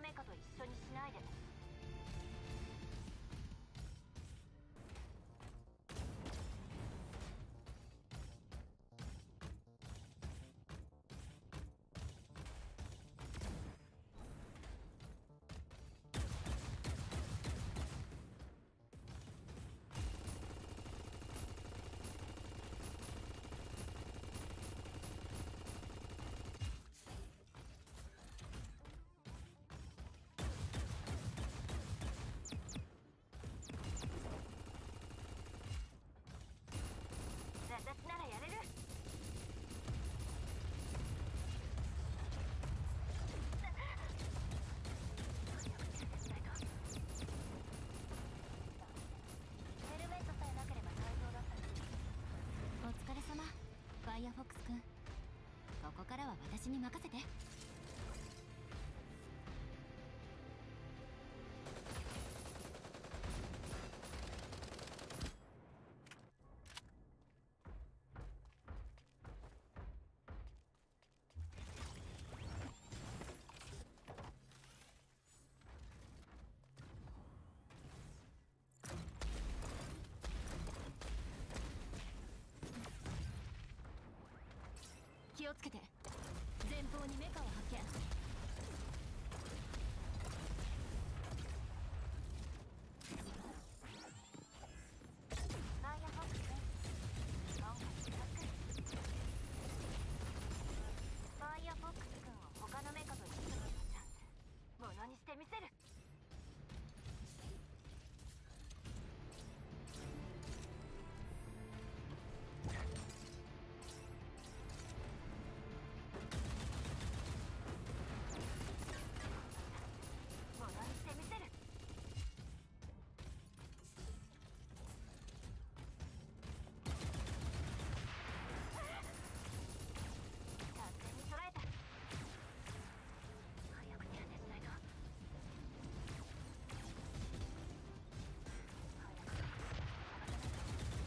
メカと一緒にしないで。私ならやれる。ヘルメットさえなければ対応だったのに。 お疲れ様、ファイアフォックスくん。ここからは私に任せて。気をつけて。前方にメカを発見。 ファイアフォックス、今回ブロック。ファイアフォックス君を他のメカと一緒にするチャンス、ものにしてみせる。ものにしてみせる。完全に捉えた。早く手当てしないと。早く探さないと。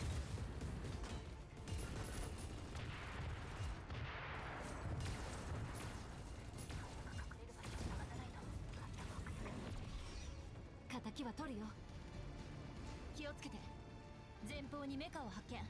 早く隠れる場所を探さないと。ファイアボックス君。 敵は取るよ。気をつけて。前方にメカを発見。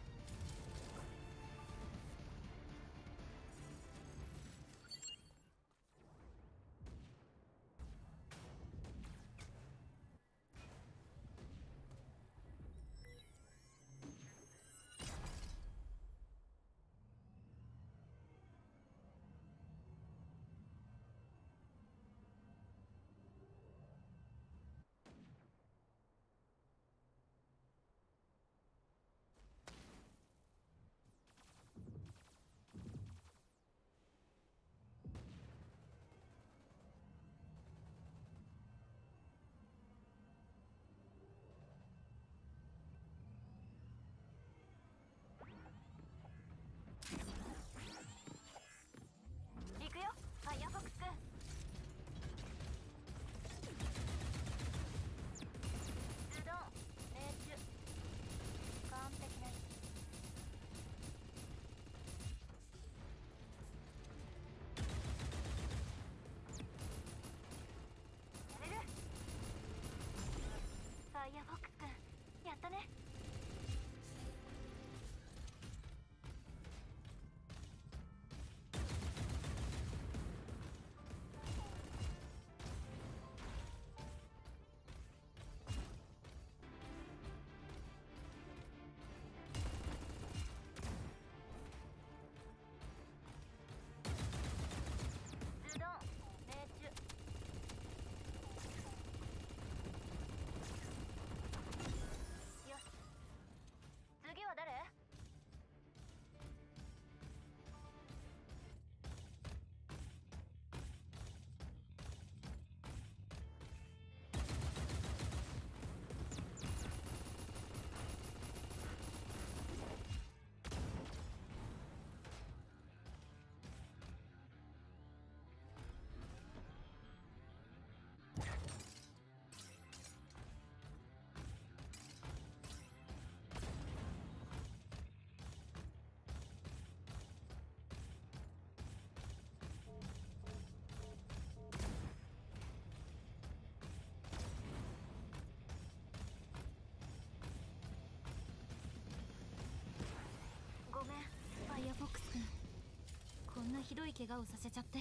ひどい怪我をさせちゃって。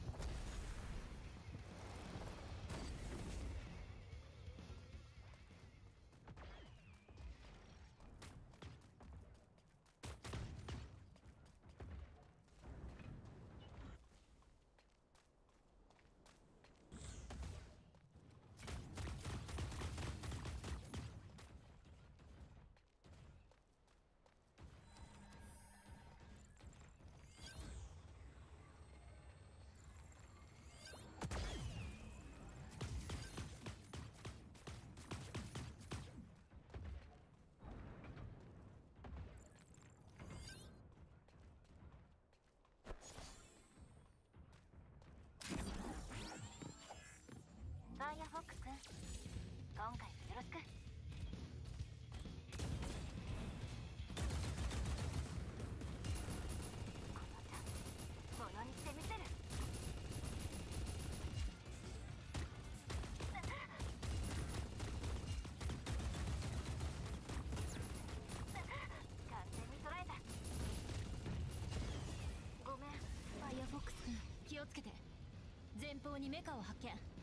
ファイアフォックス君、今回もよろしく。このチャンスものにしてみせる。完全に捉えた。ごめん。 ファイアフォックス君、気をつけて。前方にメカを発見。